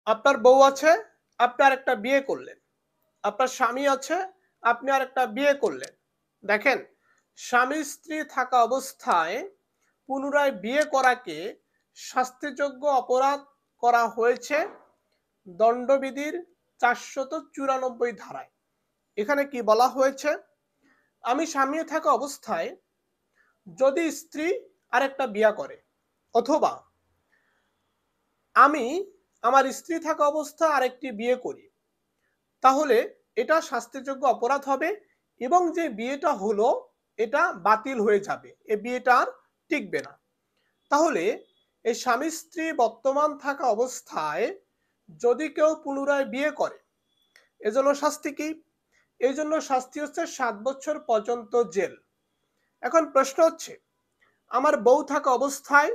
আপনার বউ আছে, আপনি আরেকটা বিয়ে করলেন। আপনার স্বামী আছে, আপনি আরেকটা বিয়ে করলেন। দেখেন, স্বামী-স্ত্রী থাকা অবস্থায় পুনরায় বিয়ে করাকে শাস্তিযোগ্য অপরাধ করা হয়েছে দণ্ডবিধির ৪৯৪ ধারায়। এখানে কি বলা হয়েছে? আমি স্বামী থাকা অবস্থায় যদি স্ত্রী আরেকটা বিয়ে করে, অথবা আমি আমার স্ত্রী থাকা অবস্থায় আরেকটি বিয়ে করি, তাহলে এটা শাস্তিযোগ্য অপরাধ হবে এবং যে বিয়েটা হলো এটা বাতিল হয়ে যাবে, এই বিয়েটা আর টিকবে না। তাহলে এই স্বামী স্ত্রী বর্তমান থাকা অবস্থায় যদি কেউ পুনরায় বিয়ে করে, এজন্য শাস্তি কি? এই জন্য শাস্তি হচ্ছে 7 বছর পর্যন্ত জেল। এখন প্রশ্ন হচ্ছে, আমার বউ থাকা অবস্থায়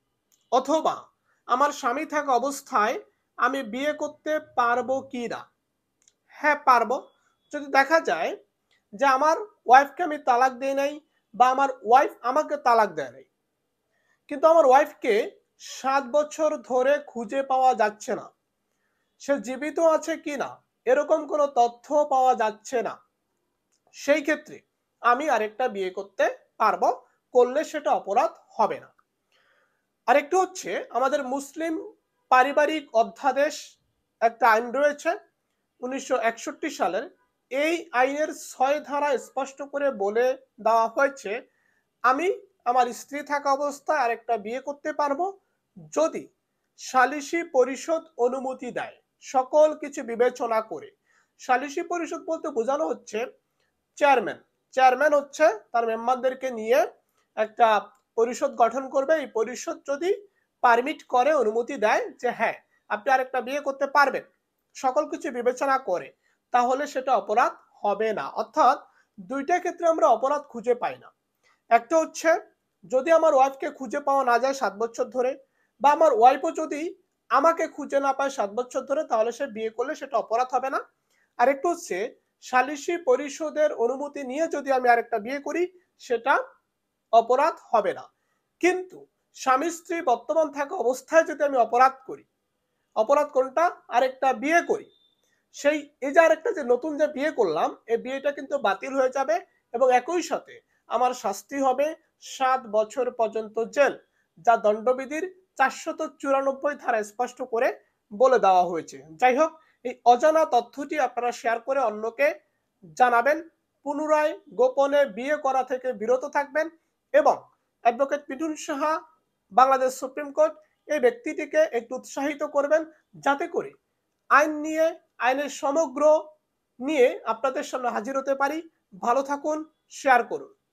অথবা আমার স্বামী থাকা অবস্থায় আমি বিয়ে করতে পারবো কি না? হ্যাঁ, পারবো। যদি দেখা যায় যে আমার ওয়াইফকে আমি তালাক দেই নাই, বা আমার ওয়াইফ আমাকে তালাক দেয় নাই, কিন্তু আমার ওয়াইফকে 7 বছর ধরে খুঁজে পাওয়া যাচ্ছে না, সে জীবিত আছে কিনা এরকম কোনো তথ্য পাওয়া যাচ্ছে না, সেই ক্ষেত্রে আমি আরেকটা বিয়ে করতে পারবো, করলে সেটা অপরাধ হবে না। আরেকটু হচ্ছে, আমাদের মুসলিম পারিবারিক অধ্যাদেশ একটা আইন রয়েছে 1961 সালের। এই আইনের 6 ধারা স্পষ্ট করে বলে দেওয়া হয়েছে, আমি আমার স্ত্রী থাকা অবস্থায় আরেকটা বিয়ে করতে পারবো যদি সালিসি পরিষদ অনুমতি দেয়, সকল কিছু বিবেচনা করে। সালিসি পরিষদ বলতে বোঝানো হচ্ছে চেয়ারম্যান। চেয়ারম্যান হচ্ছে তার মেম্বারদেরকে নিয়ে একটা পরিষদ গঠন করবে। এই পরিষদ যদি পারমিট করে, অনুমতি দেয় যে হ্যাঁ আপনি আরেকটা বিয়ে করতে পারবেন, সকল কিছু বিবেচনা করে, তাহলে সেটা অপরাধ হবে না। অর্থাৎ দুইটা ক্ষেত্রে আমরা অপরাধ খুঁজে পাই না। একটা হচ্ছে, যদি আমার ওয়াইফকে খুঁজে পাওয়া না যায় 7 বছর ধরে, বা আমার ওয়াইফও যদি আমাকে খুঁজে না পায় 7 বছর ধরে, তাহলে সে বিয়ে করলে সেটা অপরাধ হবে না। আরেকটু হচ্ছে, সালিসি পরিষদের অনুমতি নিয়ে যদি আমি আরেকটা বিয়ে করি, সেটা অপরাধ হবে না। কিন্তু স্বামী স্ত্রী বর্তমান থাকা অবস্থায় যদি আমি অপরাধ করি, অপরাধ কোনটা? আরেকটা বিয়ে করি, সেই এই যে আরেকটা যে নতুন যে বিয়ে করলাম, এই বিয়েটা কিন্তু বাতিল হয়ে যাবে এবং একই সাথে আমার শাস্তি হবে 7 বছর পর্যন্ত জেল, যা দণ্ডবিধির 494 ধারা স্পষ্ট করে বলে দেওয়া হয়েছে। যাই হোক, এই অজানা তথ্যটি আপনারা শেয়ার করে অন্যকে জানাবেন। পুনরায় গোপনে বিয়ে করা থেকে বিরত থাকবেন এবং advocate Mithun Saha, Bangladesh supreme court, এই ব্যক্তিটিকে একটু উৎসাহিত করবেন, যাতে করে আইন নিয়ে, আইনের সমগ্র নিয়ে আপনাদের সামনে হাজির হতে পারি। ভালো থাকুন, শেয়ার করুন।